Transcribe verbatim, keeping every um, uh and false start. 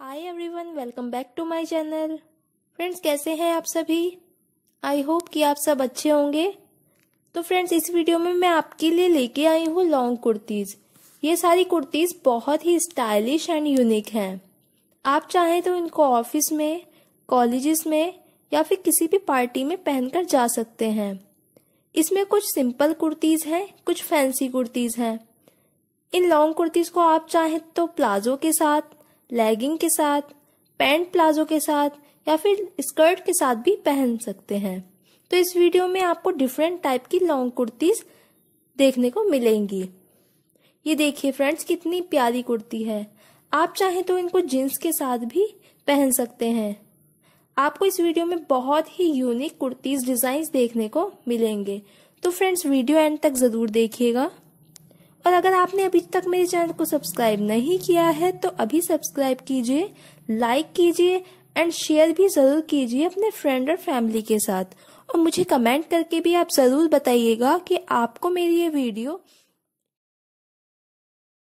Hi everyone, welcome back to my channel. Friends, कैसे हैं आप सभी? आई होप कि आप सब अच्छे होंगे। तो फ्रेंड्स, इस वीडियो में मैं आपके लिए लेके आई हूँ लॉन्ग कुर्तीज़। ये सारी कुर्तीज़ बहुत ही स्टाइलिश एंड यूनिक हैं। आप चाहें तो इनको ऑफिस में, कॉलेजेस में या फिर किसी भी पार्टी में पहनकर जा सकते हैं। इसमें कुछ सिंपल कुर्तीज़ हैं, कुछ फैंसी कुर्तीज़ हैं। इन लॉन्ग कुर्तीज़ को आप चाहें तो प्लाजो के साथ, लेगिंग के साथ, पैंट प्लाजो के साथ या फिर स्कर्ट के साथ भी पहन सकते हैं। तो इस वीडियो में आपको डिफरेंट टाइप की लॉन्ग कुर्तीज़ देखने को मिलेंगी। ये देखिए फ्रेंड्स, कितनी प्यारी कुर्ती है। आप चाहें तो इनको जीन्स के साथ भी पहन सकते हैं। आपको इस वीडियो में बहुत ही यूनिक कुर्तीज़ डिज़ाइंस देखने को मिलेंगे। तो फ्रेंड्स, वीडियो एंड तक ज़रूर देखिएगा। और अगर आपने अभी तक मेरे चैनल को सब्सक्राइब नहीं किया है तो अभी सब्सक्राइब कीजिए, लाइक कीजिए एंड शेयर भी ज़रूर कीजिए अपने फ्रेंड और फैमिली के साथ। और मुझे कमेंट करके भी आप ज़रूर बताइएगा कि आपको मेरी ये वीडियो